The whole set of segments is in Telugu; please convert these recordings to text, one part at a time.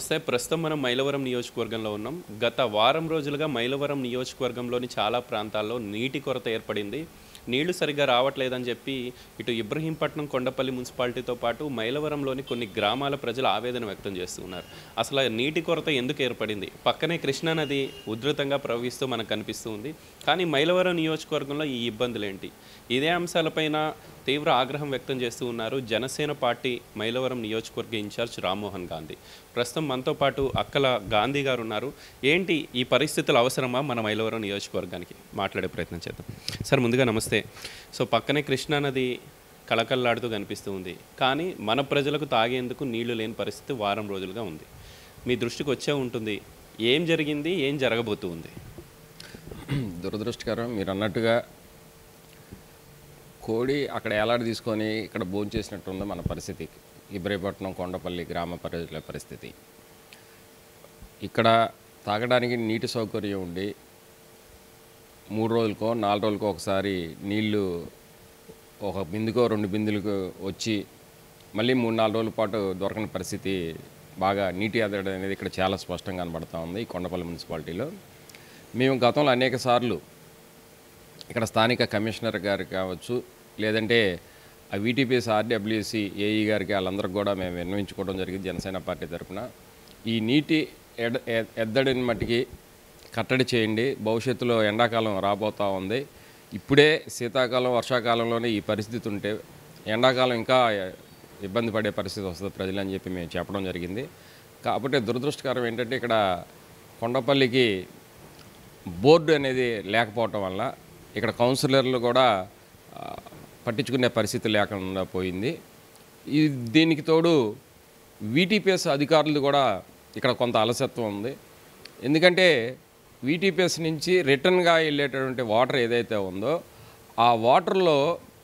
నమస్తే. ప్రస్తుతం మనం మైలవరం నియోజకవర్గంలో ఉన్నాం. గత వారం రోజులుగా మైలవరం నియోజకవర్గంలోని చాలా ప్రాంతాల్లో నీటి కొరత ఏర్పడింది. నీళ్లు సరిగ్గా రావట్లేదని చెప్పి ఇటు ఇబ్రహీంపట్నం, కొండపల్లి మున్సిపాలిటీతో పాటు మైలవరంలోని కొన్ని గ్రామాల ప్రజలు ఆవేదన వ్యక్తం చేస్తూ ఉన్నారు. అసలు ఆ నీటి కొరత ఎందుకు ఏర్పడింది? పక్కనే కృష్ణానది ఉధృతంగా ప్రవహిస్తూ మనకు కనిపిస్తూ ఉంది. కానీ మైలవరం నియోజకవర్గంలో ఈ ఇబ్బందులేంటి? ఇదే అంశాలపైన తీవ్ర ఆగ్రహం వ్యక్తం చేస్తూ ఉన్నారు జనసేన పార్టీ మైలవరం నియోజకవర్గ ఇన్ఛార్జ్ రామ్మోహన్ గాంధీ. ప్రస్తుతం మనతో పాటు అక్కల గాంధీ గారు ఉన్నారు. ఏంటి ఈ పరిస్థితులు అవసరమా మన మైలవరం నియోజకవర్గానికి? మాట్లాడే ప్రయత్నం చేద్దాం. సార్, ముందుగా నమస్తే. సో పక్కనే కృష్ణానది కళకళలాడుతూ కనిపిస్తూ ఉంది. కానీ మన ప్రజలకు తాగేందుకు నీళ్లు లేని పరిస్థితి వారం రోజులుగా ఉంది. మీ దృష్టికి వచ్చే ఉంటుంది. ఏం జరిగింది, ఏం జరగబోతూ ఉంది? దురదృష్టకరం. మీరు అన్నట్టుగా కోడి అక్కడ ఏలాడి తీసుకొని ఇక్కడ భోంచేసినట్టుంది మన పరిస్థితి. ఇబ్రహీంపట్నం, కొండపల్లి గ్రామ ప్రజల పరిస్థితి. ఇక్కడ తాగడానికి నీటి సౌకర్యం ఉండి 3 రోజులకో 4 రోజులకో ఒకసారి నీళ్లు ఒక బిందుకో 2 బిందులకు వచ్చి మళ్ళీ 3-4 రోజుల పాటు దొరకని పరిస్థితి. బాగా నీటి ఎద్దడి అనేది ఇక్కడ చాలా స్పష్టంగా కనబడుతూ ఉంది ఈ కొండపల్లి మున్సిపాలిటీలో. మేము గతంలో అనేక సార్లు ఇక్కడ స్థానిక కమిషనర్ గారికి కావచ్చు, లేదంటే ఆ వీటీపీఎస్ ఆర్డబ్ల్యూసీ ఏఈ గారికి వాళ్ళందరికీ కూడా మేము విన్నవించుకోవడం జరిగింది జనసేన పార్టీ తరఫున. ఈ నీటి ఎద్దడిని మట్టికి కట్టడి చేయండి. భవిష్యత్తులో ఎండాకాలం రాబోతూ ఉంది. ఇప్పుడే శీతాకాలం, వర్షాకాలంలోనే ఈ పరిస్థితి ఉంటే ఎండాకాలం ఇంకా ఇబ్బంది పడే పరిస్థితి వస్తుంది ప్రజలని చెప్పి మేము చెప్పడం జరిగింది. కాబట్టి దురదృష్టకరం ఏంటంటే ఇక్కడ కొండపల్లికి బోర్డు అనేది లేకపోవటం వల్ల ఇక్కడ కౌన్సిలర్లు కూడా పట్టించుకునే పరిస్థితి లేకుండా పోయింది. దీనికి తోడు వీటీపీఎస్ అధికారులు కూడా ఇక్కడ కొంత అలసత్వం ఉంది. ఎందుకంటే వీటీపీఎస్ నుంచి రిటర్న్గా వెళ్ళేటటువంటి వాటర్ ఏదైతే ఉందో ఆ వాటర్లో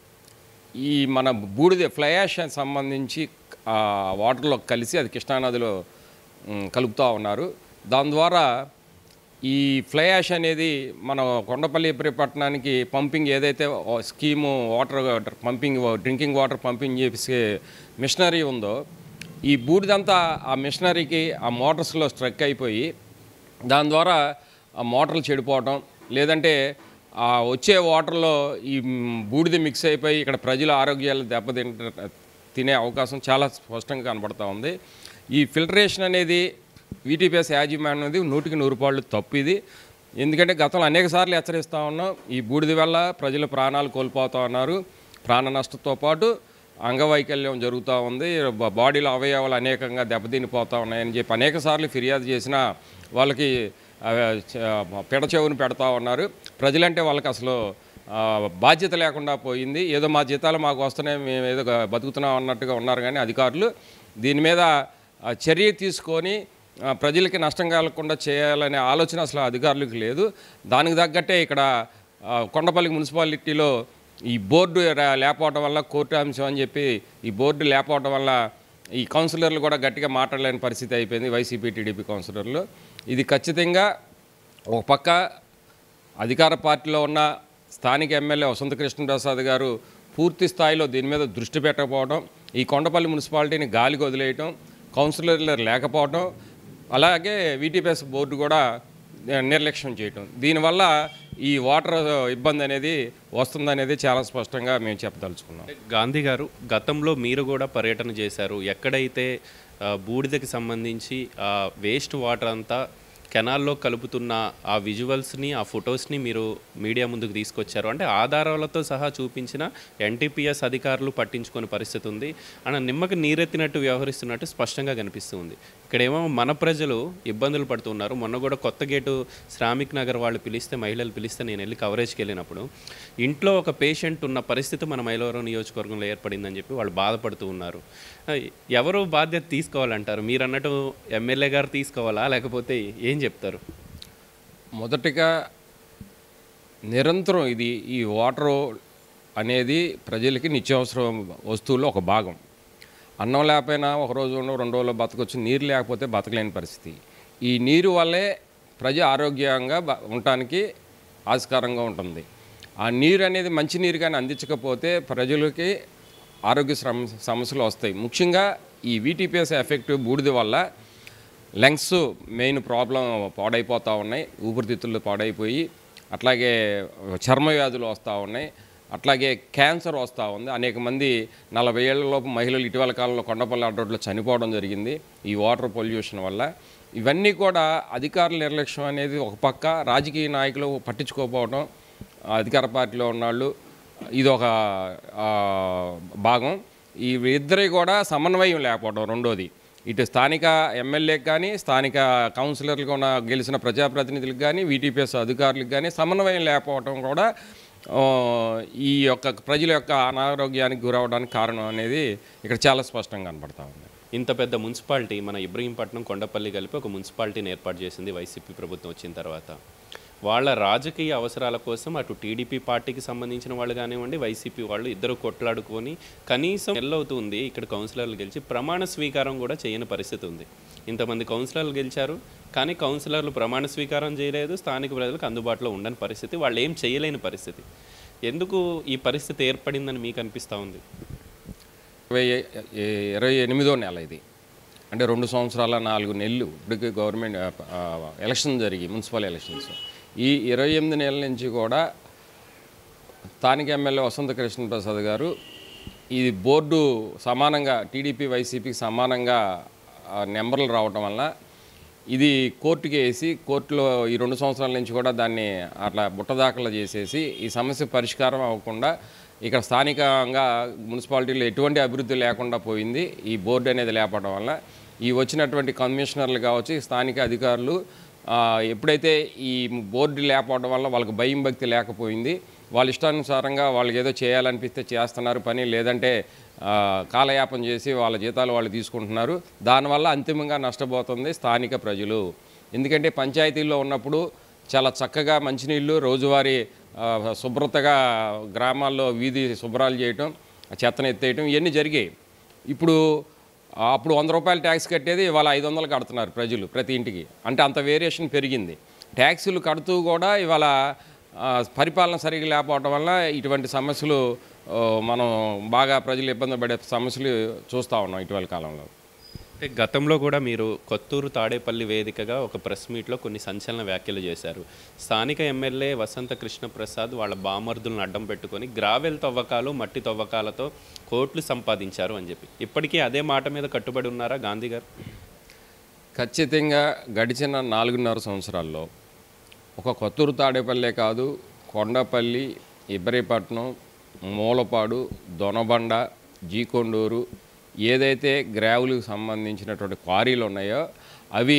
ఈ మన బూడిద ఫ్లై యాష్ సంబంధించి ఆ వాటర్లో కలిసి అది కృష్ణానదిలో కలుపుతూ ఉన్నారు. దాని ద్వారా ఈ ఫ్లై యాష్ అనేది మన కొండపల్లి ఇబ్రహీంపట్నానికి పంపింగ్ ఏదైతే scheme water pumping, drinking water pumping చేసే మిషనరీ ఉందో ఈ బూడిదంతా ఆ మిషనరీకి ఆ మోటార్స్లో స్ట్రక్ అయిపోయి దాని ద్వారా ఆ మోటార్లు చెడిపోవటం, లేదంటే ఆ వచ్చే వాటర్లో ఈ బూడిద మిక్స్ అయిపోయి ఇక్కడ ప్రజల ఆరోగ్యాలు తినే అవకాశం చాలా స్పష్టంగా కనబడుతూ ఉంది. ఈ ఫిల్టరేషన్ అనేది వీటీపీఎస్ యాజమాన్యం అనేది 100% తప్పు ఇది. ఎందుకంటే గతంలో అనేక సార్లు హెచ్చరిస్తూ ఉన్నాం. ఈ బూడిద వల్ల ప్రజల ప్రాణాలు కోల్పోతూ ఉన్నారు. ప్రాణ నష్టంతో పాటు అంగవైకల్యం జరుగుతూ ఉంది. బాడీలో అవయవాలు అనేకంగా దెబ్బతినిపోతూ ఉన్నాయని చెప్పి అనేక సార్లు ఫిర్యాదు చేసినా వాళ్ళకి పెడచెవుని పెడతా ఉన్నారు. ప్రజలంటే వాళ్ళకి అసలు బాధ్యత లేకుండా పోయింది. ఏదో మా జీతాలు మాకు వస్తున్నాయి, మేము ఏదో బతుకుతున్నాం అన్నట్టుగా ఉన్నారు. కానీ అధికారులు దీని మీద చర్య తీసుకొని ప్రజలకి నష్టం కలగకుండా చేయాలనే ఆలోచన అసలు అధికారులకు లేదు. దానికి తగ్గట్టే ఇక్కడ కొండపల్లి మున్సిపాలిటీలో ఈ బోర్డు లేకపోవడం వల్ల కోర్టు అంశం అని చెప్పి ఈ బోర్డు లేకపోవడం వల్ల ఈ కౌన్సిలర్లు కూడా గట్టిగా మాట్లాడలేని పరిస్థితి అయిపోయింది. వైసీపీ, టీడీపీ కౌన్సిలర్లు. ఇది ఖచ్చితంగా ఒక పక్క అధికార పార్టీలో ఉన్న స్థానిక ఎమ్మెల్యే వసంత కృష్ణప్రసాద్ గారు పూర్తి స్థాయిలో దీని మీద దృష్టి పెట్టకపోవడం, ఈ కొండపల్లి మున్సిపాలిటీని గాలికి వదిలేయటం, కౌన్సిలర్లు లేకపోవడం, అలాగే వీటీపీఎస్ బోర్డు కూడా నిర్లక్ష్యం చేయటం, దీనివల్ల ఈ వాటర్ ఇబ్బంది అనేది వస్తుందనేది చాలా స్పష్టంగా మేము చెప్పదలుచుకున్నాం. గాంధీ గారు, గతంలో మీరు కూడా పర్యటన చేశారు. ఎక్కడైతే బూడిదకి సంబంధించి వేస్ట్ వాటర్ అంతా కెనాల్లో కలుపుతున్న ఆ విజువల్స్ని, ఆ ఫొటోస్ని మీరు మీడియా ముందుకు తీసుకొచ్చారు. అంటే ఆధారాలతో సహా చూపించిన ఎన్టీపీఎస్ అధికారులు పట్టించుకునే పరిస్థితి ఉంది. అండ్ నిమ్మకి నీరెత్తినట్టు వ్యవహరిస్తున్నట్టు స్పష్టంగా కనిపిస్తుంది. ఇక్కడేమో మన ప్రజలు ఇబ్బందులు పడుతున్నారు. మొన్న కూడా కొత్త గేటు శ్రామిక్ నగర్ వాళ్ళు పిలిస్తే, మహిళలు పిలిస్తే నేను వెళ్ళి కవరేజ్కి వెళ్ళినప్పుడు ఇంట్లో ఒక పేషెంట్ ఉన్న పరిస్థితి మన మైలవరం నియోజకవర్గంలో ఏర్పడిందని చెప్పి వాళ్ళు బాధపడుతూ ఉన్నారు. ఎవరు బాధ్యత తీసుకోవాలంటారు? మీరు అన్నట్టు ఎమ్మెల్యే గారు తీసుకోవాలా, లేకపోతే ఏం చెప్తారు? మొదటిగా నిరంతరం ఈ వాటరు అనేది ప్రజలకి నిత్యావసర వస్తువుల్లో ఒక భాగం. అన్నం లేకపోయినా ఒక రోజు 2 రోజుల్లో బతకొచ్చు. నీరు లేకపోతే బతకలేని పరిస్థితి. ఈ నీరు వల్లే ప్రజ ఆరోగ్యంగా ఉండటానికి ఆస్కారంగా ఉంటుంది. ఆ నీరు అనేది మంచి నీరు కానీ అందించకపోతే ప్రజలకి ఆరోగ్య సమస్యలు వస్తాయి. ముఖ్యంగా ఈ వీటీపీఎస్ ఎఫెక్ట్ బూడిద వల్ల లంగ్స్ మెయిన్ ప్రాబ్లం పాడైపోతూ ఉన్నాయి, ఊపిరితిత్తులు పాడైపోయి అట్లాగే చర్మ వ్యాధులు వస్తూ ఉన్నాయి, అట్లాగే క్యాన్సర్ వస్తూ ఉంది. అనేక మంది 40 ఏళ్లలోపు మహిళలు ఇటీవల కాలంలో కొండపల్లి అడ్రోడ్లో చనిపోవడం జరిగింది ఈ వాటర్ పొల్యూషన్ వల్ల. ఇవన్నీ కూడా అధికారుల నిర్లక్ష్యం అనేది ఒక పక్క, రాజకీయ నాయకులు పట్టించుకోకపోవడం, అధికార పార్టీలో ఉన్నాళ్ళు ఇది ఒక భాగం. ఈ ఇద్దరి కూడా సమన్వయం లేకపోవడం రెండోది. ఇటు స్థానిక ఎమ్మెల్యేకి కానీ, స్థానిక కౌన్సిలర్లకు ఉన్న గెలిచిన ప్రజాప్రతినిధులకు కానీ, వీటీపీఎస్ అధికారులకు కానీ సమన్వయం లేకపోవడం కూడా ఈ యొక్క ప్రజల యొక్క అనారోగ్యానికి గురవడానికి కారణం అనేది ఇక్కడ చాలా స్పష్టంగా కనబడతా ఉంది. ఇంత పెద్ద మున్సిపాలిటీ మన ఇబ్రహీంపట్నం, కొండపల్లి కలిపి ఒక మున్సిపాలిటీని ఏర్పాటు చేసింది వైసీపీ ప్రభుత్వం వచ్చిన తర్వాత. వాళ్ళ రాజకీయ అవసరాల కోసం అటు టీడీపీ పార్టీకి సంబంధించిన వాళ్ళు కానివ్వండి, వైసీపీ వాళ్ళు ఇద్దరు కొట్లాడుకొని కనీసం నెలవుతుంది ఇక్కడ కౌన్సిలర్లు గెలిచి ప్రమాణ స్వీకారం కూడా చేయని పరిస్థితి ఉంది. ఇంతమంది కౌన్సిలర్లు గెలిచారు, కానీ కౌన్సిలర్లు ప్రమాణ స్వీకారం చేయలేదు, స్థానిక ప్రజలకు అందుబాటులో ఉండని పరిస్థితి, వాళ్ళు ఏం చేయలేని పరిస్థితి. ఎందుకు ఈ పరిస్థితి ఏర్పడిందని మీకు అనిపిస్తూ ఉంది? 28వ నెల ఇది, అంటే 2 సంవత్సరాల 4 నెలలు ఇప్పటికి గవర్నమెంట్ ఎలక్షన్ జరిగి మున్సిపల్ ఎలక్షన్స్. ఈ 28 నెలల నుంచి కూడా స్థానిక ఎమ్మెల్యే వసంత కృష్ణప్రసాద్ గారు ఈ బోర్డు సమానంగా టీడీపీ వైసీపీకి సమానంగా నెంబర్లు రావటం వల్ల ఇది కోర్టుకి వేసి, కోర్టులో ఈ 2 సంవత్సరాల నుంచి కూడా దాన్ని అట్లా బుట్టదాఖలు చేసేసి ఈ సమస్య పరిష్కారం అవ్వకుండా ఇక్కడ స్థానికంగా మున్సిపాలిటీలో ఎటువంటి అభివృద్ధి లేకుండా పోయింది ఈ బోర్డు అనేది లేపడం వల్ల. ఈ వచ్చినటువంటి కమిషనర్లు కావచ్చు, స్థానిక అధికారులు ఎప్పుడైతే ఈ బోర్డు లేకపోవడం వల్ల వాళ్ళకి భయం భక్తి లేకపోయింది, వాళ్ళ ఇష్టానుసారంగా వాళ్ళకి ఏదో చేయాలనిపిస్తే చేస్తున్నారు పని, లేదంటే కాలయాపన చేసి వాళ్ళ జీతాలు వాళ్ళు తీసుకుంటున్నారు. దానివల్ల అంతిమంగా నష్టపోతుంది స్థానిక ప్రజలు. ఎందుకంటే పంచాయతీల్లో ఉన్నప్పుడు చాలా చక్కగా మంచినీళ్ళు, రోజువారీ శుభ్రతగా గ్రామాల్లో వీధి శుభ్రాలు చేయటం, చెత్తను ఎత్తేయటం ఇవన్నీ జరిగాయి. ఇప్పుడు అప్పుడు 100 రూపాయలు ట్యాక్స్ కట్టేది ఇవాళ 500 కడుతున్నారు ప్రజలు ప్రతి ఇంటికి. అంటే అంత వేరియేషన్ పెరిగింది. ట్యాక్సులు కడుతూ కూడా ఇవాళ పరిపాలన సరిగ్గా లేకపోవడం వల్ల ఇటువంటి సమస్యలు మనం బాగా ప్రజలు ఇబ్బంది పడే సమస్యలు చూస్తూ ఉన్నాం ఇటీవల కాలంలో. అంటే గతంలో కూడా మీరు కొత్తూరు తాడేపల్లి వేదికగా ఒక ప్రెస్ మీట్లో కొన్ని సంచలన వ్యాఖ్యలు చేశారు. స్థానిక ఎమ్మెల్యే వసంత కృష్ణప్రసాద్ వాళ్ళ బామర్దులను అడ్డం పెట్టుకొని గ్రావెల్ తవ్వకాలు, మట్టి తవ్వకాలతో కోట్లు సంపాదించారు అని చెప్పి, ఇప్పటికీ అదే మాట మీద కట్టుబడి ఉన్నారా గాంధీ గారు? ఖచ్చితంగా గడిచిన 4.5 సంవత్సరాల్లో ఒక కొత్తూరు తాడేపల్లే కాదు, కొండపల్లి, ఇబ్రహీంపట్నం, మూలపాడు, దొనబండ, జీకొండూరు ఏదైతే గ్రావులకు సంబంధించినటువంటి క్వారీలు ఉన్నాయో అవి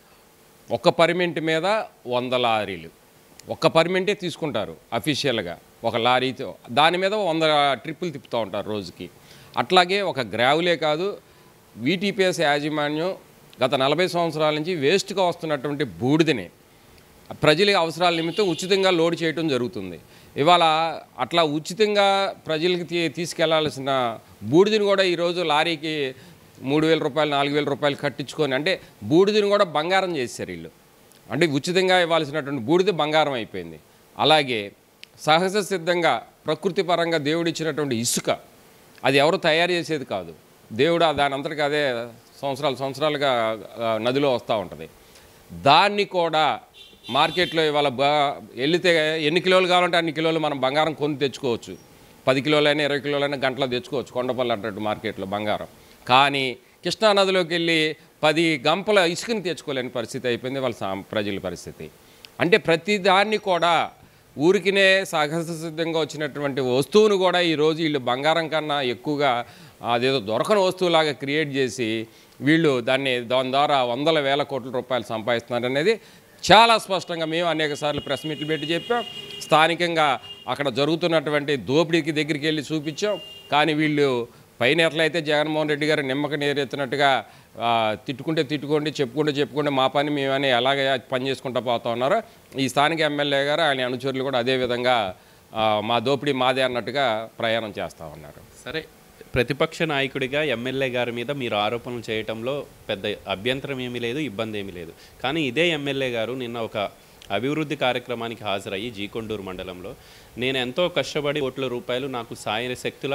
ఒక పర్మిట్ మీద 100 లారీలు, ఒక్క పర్మిటే తీసుకుంటారు అఫీషియల్గా ఒక లారీతో, దాని మీద 100 ట్రిప్పులు తిప్పుతూ ఉంటారు రోజుకి. అట్లాగే ఒక గ్రావులే కాదు, వీటీపీఎస్ యాజమాన్యం గత 40 సంవత్సరాల నుంచి వేస్ట్గా వస్తున్నటువంటి బూడిదని ప్రజల అవసరాల నిమిత్తం ఉచితంగా లోడ్ చేయడం జరుగుతుంది. ఇవాళ అట్లా ఉచితంగా ప్రజలకి తీసుకెళ్లాల్సిన బూడిదని కూడా ఈరోజు లారీకి 3,000 రూపాయలు, 4,000 రూపాయలు కట్టించుకొని, అంటే బూడిదని కూడా బంగారం చేశారు వీళ్ళు. అంటే ఉచితంగా ఇవ్వాల్సినటువంటి బూడిద బంగారం అయిపోయింది. అలాగే సహజ సిద్ధంగా ప్రకృతి పరంగా దేవుడు ఇచ్చినటువంటి ఇసుక, అది ఎవరు తయారు చేసేది కాదు, దేవుడు దాని అంతటికి అదే సంవత్సరాలుగా నదిలో వస్తూ ఉంటుంది. దాన్ని కూడా మార్కెట్లో ఇవాళ వెళితే ఎన్ని కిలోలు కావాలంటే అన్ని కిలోలు మనం బంగారం కొని తెచ్చుకోవచ్చు. 10 కిలోలైనా 20 కిలోలైనా గంటలో తెచ్చుకోవచ్చు కొండపల్లి అన్నట్టు మార్కెట్లో బంగారం. కానీ కృష్ణానదిలోకి వెళ్ళి 10 గంపల ఇసుకని తెచ్చుకోలేని పరిస్థితి అయిపోయింది వాళ్ళ ప్రజల పరిస్థితి. అంటే ప్రతి దాన్ని కూడా ఊరికినే సహజ సిద్ధంగా వచ్చినటువంటి వస్తువును కూడా ఈరోజు వీళ్ళు బంగారం కన్నా ఎక్కువగా అదేదో దొరకని వస్తువులాగా క్రియేట్ చేసి వీళ్ళు దాని ద్వారా వందల వేల కోట్ల రూపాయలు సంపాదిస్తున్నారు అనేది చాలా స్పష్టంగా మేము అనేక సార్లు ప్రెస్ మీట్లు పెట్టి చెప్పాం. స్థానికంగా అక్కడ జరుగుతున్నటువంటి దోపిడీకి దగ్గరికి వెళ్ళి చూపించాం. కానీ వీళ్ళు పైన ఎట్లయితే జగన్మోహన్ రెడ్డి గారు నిమ్మక నీరెత్తినట్టుగా తిట్టుకోండి, చెప్పుకుంటే మా పని మేమని ఎలాగ పని చేసుకుంటూ పోతా ఉన్నారో, ఈ స్థానిక ఎమ్మెల్యే గారు ఆయన అనుచరులు కూడా అదేవిధంగా మా దోపిడీ మాదే అన్నట్టుగా ప్రయాణం చేస్తూ ఉన్నారు. సరే, ప్రతిపక్ష నాయకుడిగా ఎమ్మెల్యే గారి మీద మీరు ఆరోపణలు చేయటంలో పెద్ద అభ్యంతరం ఏమీ లేదు, ఇబ్బంది ఏమీ లేదు. కానీ ఇదే ఎమ్మెల్యే గారు నిన్న ఒక అభివృద్ధి కార్యక్రమానికి హాజరయ్యి జీకొండూరు మండలంలో నేను ఎంతో కష్టపడి కోట్ల రూపాయలు నాకు సాయ శక్తుల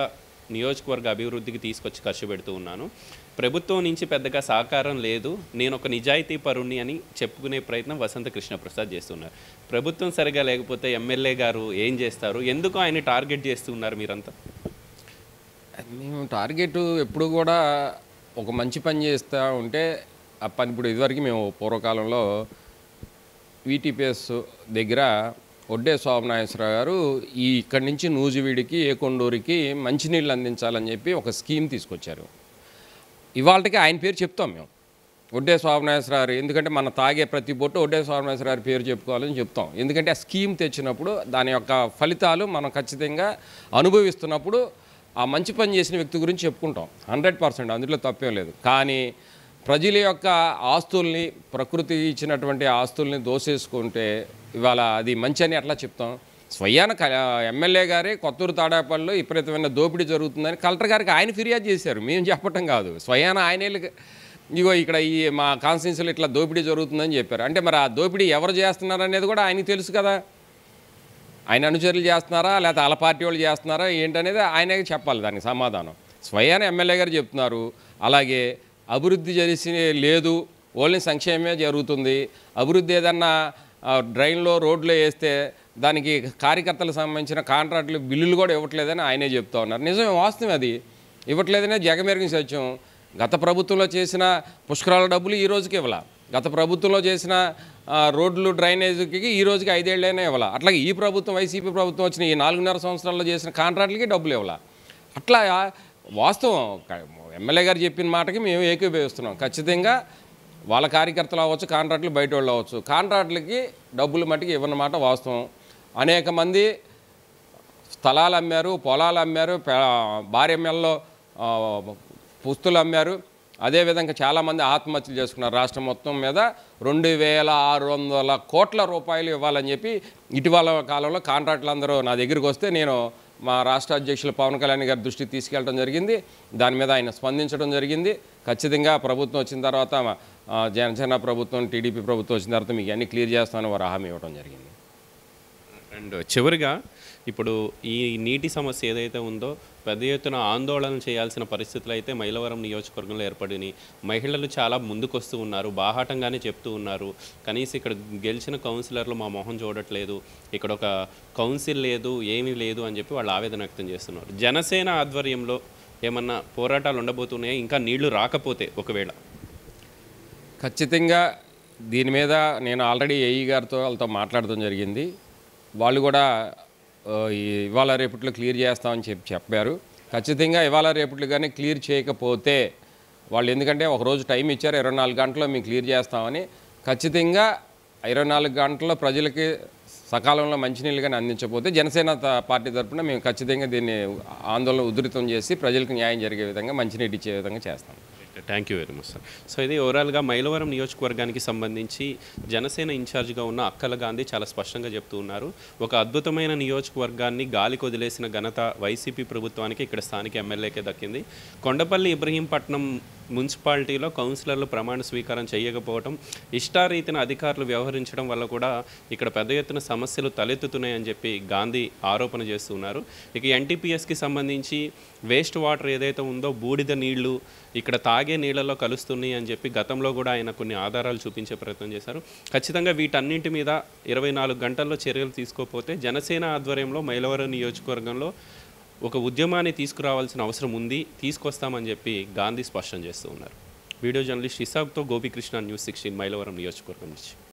నియోజకవర్గ అభివృద్ధికి తీసుకొచ్చి ఖర్చు పెడుతూ ఉన్నాను. ప్రభుత్వం నుంచి పెద్దగా సహకారం లేదు. నేను ఒక నిజాయితీ పరుణ్ణి అని చెప్పుకునే ప్రయత్నం వసంత కృష్ణప్రసాద్ చేస్తున్నారు. ప్రభుత్వం సరిగా లేకపోతే ఎమ్మెల్యే గారు ఏం చేస్తారు? ఎందుకు ఆయన టార్గెట్ చేస్తున్నారు మీరంతా? మేము టార్గెట్ ఎప్పుడు కూడా ఒక మంచి పని చేస్తూ ఉంటే ఆ పని ఇప్పుడు ఇదివరకు మేము పూర్వకాలంలో వీటీపీఎస్ దగ్గర ఒడ్డే శోభనాగేశ్వరరావు గారు ఇక్కడి నుంచి నూజివీడికి ఏకొండూరికి మంచినీళ్ళు అందించాలని చెప్పి ఒక స్కీమ్ తీసుకొచ్చారు. ఇవాళకి ఆయన పేరు చెప్తాం మేము, ఒడ్డే శోభనాగేశ్వరరావు. ఎందుకంటే మన తాగే ప్రతి బొట్టు ఒడ్డే శోభనాగేశ్వరరావు పేరు చెప్పుకోవాలని చెప్తాం. ఎందుకంటే ఆ స్కీమ్ తెచ్చినప్పుడు దాని యొక్క ఫలితాలు మనం ఖచ్చితంగా అనుభవిస్తున్నప్పుడు ఆ మంచి పని చేసిన వ్యక్తి గురించి చెప్పుకుంటాం 100%, అందులో తప్పేం లేదు. కానీ ప్రజల యొక్క ఆస్తుల్ని, ప్రకృతి ఇచ్చినటువంటి ఆస్తుల్ని దోసేసుకుంటే ఇవాళ అది మంచి అని ఎట్లా చెప్తాం? స్వయాన ఎమ్మెల్యే గారే కొత్తూరు తాడేపల్లిలో విపరీతమైన దోపిడీ జరుగుతుందని కలెక్టర్ గారికి ఆయన ఫిర్యాదు చేశారు, మేము చెప్పటం కాదు. స్వయాన ఆయనే ఇగో ఇక్కడ ఈ మా కాన్స్టిట్యున్సీలో ఇట్లా దోపిడీ జరుగుతుందని చెప్పారు. అంటే మరి ఆ దోపిడీ ఎవరు చేస్తున్నారు అనేది కూడా ఆయనకి తెలుసు కదా. ఆయన అనుచరులు చేస్తున్నారా లేకపోతే వాళ్ళ పార్టీ వాళ్ళు చేస్తున్నారా ఏంటనేది ఆయనే చెప్పాలి దానికి సమాధానం. స్వయాన ఎమ్మెల్యే గారు చెప్తున్నారు. అలాగే అభివృద్ధి చేసి లేదు, ఓన్లీ సంక్షేమమే జరుగుతుంది. అభివృద్ధి ఏదన్నా డ్రైన్లో రోడ్లో వేస్తే దానికి కార్యకర్తలకు సంబంధించిన కాంట్రాక్టులు బిల్లులు కూడా ఇవ్వట్లేదని ఆయనే చెప్తా ఉన్నారు. నిజమే, వాస్తవం అది. ఇవ్వట్లేదనే జగమెరిగిన సత్యం. గత ప్రభుత్వంలో చేసిన పుష్కరాల డబ్బులు ఈ రోజుకి ఇవ్వాల. గత ప్రభుత్వంలో చేసిన రోడ్లు డ్రైనేజీకి ఈ రోజుకి 5 ఏళ్ళైనా ఇవ్వాల. అట్లాగే ఈ ప్రభుత్వం, వైసీపీ ప్రభుత్వం వచ్చిన ఈ 4.5 సంవత్సరాల్లో చేసిన కాంట్రాక్టులకి డబ్బులు ఇవ్వాల. అట్లా వాస్తవం. ఎమ్మెల్యే గారు చెప్పిన మాటకి మేము ఏకీభవిస్తున్నాం. ఖచ్చితంగా వాళ్ళ కార్యకర్తలు అవ్వచ్చు, కాంట్రాక్టులు బయట వాళ్ళు అవ్వచ్చు, కాంట్రాక్టులకి డబ్బులు మట్టుకు ఇవ్వనమాట వాస్తవం. అనేక మంది స్థలాలు అమ్మారు, పొలాలు అమ్మారు, భార్యమ్మల్లో పుస్తులు అమ్మారు. అదేవిధంగా చాలామంది ఆత్మహత్యలు చేసుకున్నారు. రాష్ట్రం మొత్తం మీద 2600 కోట్ల రూపాయలు ఇవ్వాలని చెప్పి ఇటీవల కాలంలో కాంట్రాక్టులు అందరూ నా దగ్గరికి వస్తే నేను మా రాష్ట్ర అధ్యక్షులు పవన్ కళ్యాణ్ గారి దృష్టికి తీసుకెళ్ళడం జరిగింది. దాని మీద ఆయన స్పందించడం జరిగింది. ఖచ్చితంగా ప్రభుత్వం వచ్చిన తర్వాత జనసేన ప్రభుత్వం, టీడీపీ ప్రభుత్వం వచ్చిన తర్వాత మీకు అన్నీ క్లియర్ చేస్తామని వారు హామీ ఇవ్వడం జరిగింది. అండ్ చివరిగా ఇప్పుడు ఈ నీటి సమస్య ఏదైతే ఉందో పెద్ద ఎత్తున ఆందోళన చేయాల్సిన పరిస్థితులు అయితే మైలవరం నియోజకవర్గంలో ఏర్పడినాయి. మహిళలు చాలా ముందుకొస్తూ ఉన్నారు, బాహాటంగానే చెప్తూ ఉన్నారు. కనీసం ఇక్కడ గెలిచిన కౌన్సిలర్లు మా మొహం చూడట్లేదు, ఇక్కడ ఒక కౌన్సిల్ లేదు, ఏమీ లేదు అని చెప్పి వాళ్ళు ఆవేదన వ్యక్తం చేస్తున్నారు. జనసేన ఆధ్వర్యంలో ఏమన్నా పోరాటాలు ఉండబోతున్నాయి ఇంకా నీళ్లు రాకపోతే ఒకవేళ? ఖచ్చితంగా దీని మీద నేను ఆల్రెడీ ఏఈ గారితో వాళ్ళతో మాట్లాడడం జరిగింది. వాళ్ళు కూడా ఇవాళ రేపట్లో క్లియర్ చేస్తామని చెప్పారు. ఖచ్చితంగా ఇవాళ రేపట్లో కానీ క్లియర్ చేయకపోతే వాళ్ళు, ఎందుకంటే ఒకరోజు టైం ఇచ్చారు, 24 గంటల్లో మేము క్లియర్ చేస్తామని. ఖచ్చితంగా 24 గంటల్లో ప్రజలకి సకాలంలో మంచినీళ్ళు కానీ అందించకపోతే జనసేన పార్టీ తరఫున మేము ఖచ్చితంగా దీన్ని ఆందోళన ఉధృతం చేసి ప్రజలకు న్యాయం జరిగే విధంగా, మంచినీటి ఇచ్చే విధంగా చేస్తాం. Thank you very much sir. So ఇది ఓవరాల్గా మైలవరం నియోజకవర్గానికి సంబంధించి జనసేన ఇన్ఛార్జ్గా ఉన్న అక్కల గాంధీ చాలా స్పష్టంగా చెప్తూ ఉన్నారు. ఒక అద్భుతమైన నియోజకవర్గాన్ని గాలికి వదిలేసిన ఘనత వైసీపీ ప్రభుత్వానికి ఇక్కడ స్థానిక ఎమ్మెల్యేకే దక్కింది. కొండపల్లి ఇబ్రహీంపట్నం మున్సిపాలిటీలో కౌన్సిలర్లు ప్రమాణ స్వీకారం చేయకపోవడం, ఇష్టారీతిన అధికారులు వ్యవహరించడం వల్ల కూడా ఇక్కడ పెద్ద ఎత్తున సమస్యలు తలెత్తుతున్నాయని చెప్పి గాంధీ ఆరోపణ చేస్తున్నారు. ఇక ఎన్టీపీఎస్కి సంబంధించి వేస్ట్ వాటర్ ఏదైతే ఉందో బూడిద నీళ్లు ఇక్కడ తాగే నీళ్లలో కలుస్తున్నాయి అని చెప్పి గతంలో కూడా ఆయన కొన్ని ఆధారాలు చూపించే ప్రయత్నం చేశారు. ఖచ్చితంగా వీటన్నింటి మీద 24 గంటల్లో చర్యలు తీసుకోకపోతే జనసేన ఆధ్వర్యంలో మైలవరం నియోజకవర్గంలో ఒక ఉద్యమాన్ని తీసుకురావాల్సిన అవసరం ఉంది, తీసుకొస్తామని చెప్పి గాంధీ స్పష్టం చేస్తూ ఉన్నారు. వీడియో జర్నలిస్ట్ ఇసాక్తో గోపికృష్ణ, న్యూస్ 16 మైలవరం నియోజకవర్గం నుంచి.